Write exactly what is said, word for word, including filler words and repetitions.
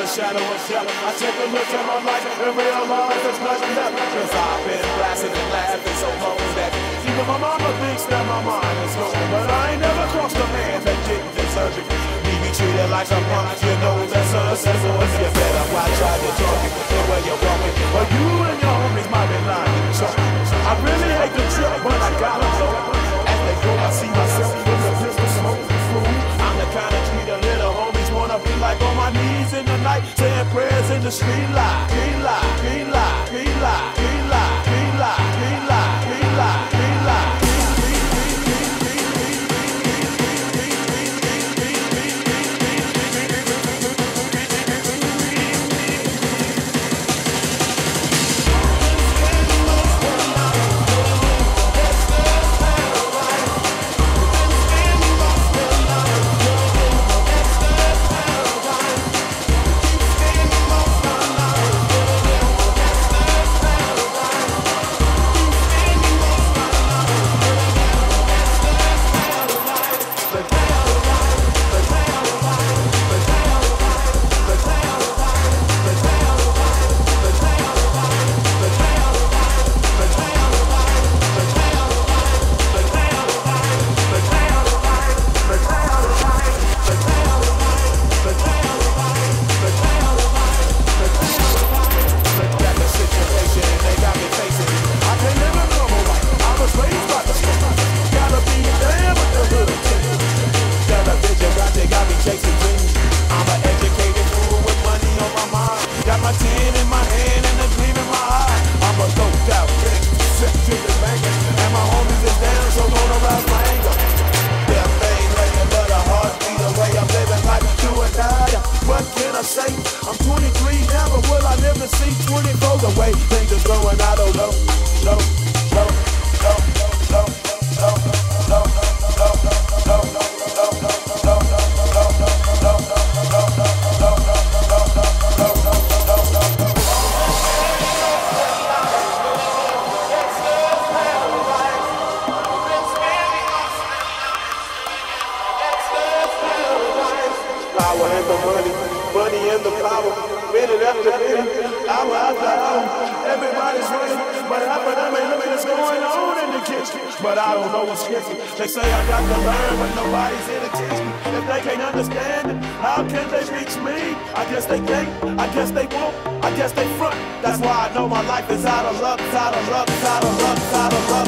shadow of death. I take a look at my life and realize there's nothing left. Cause I've been blasting and laughing so long that even my mama thinks that my mind is gone. But I ain't never crossed a man that didn't deserve it. Me be treated like a punk, you know that's us as boys. You better watch how you're talking, the way you're walking, or you and your homies might be lying. So I really hate the trip, but I gotta go. As they go, I see myself with a pistol smoking fool. I'm the kind of treat a little homies wanna be like on my knees in the night, saying prayers in the street light. Green light, green light, green light, green light, green light, green light, green light, green light. That's why I know my life is out of luck, out of luck, out of luck, out of luck.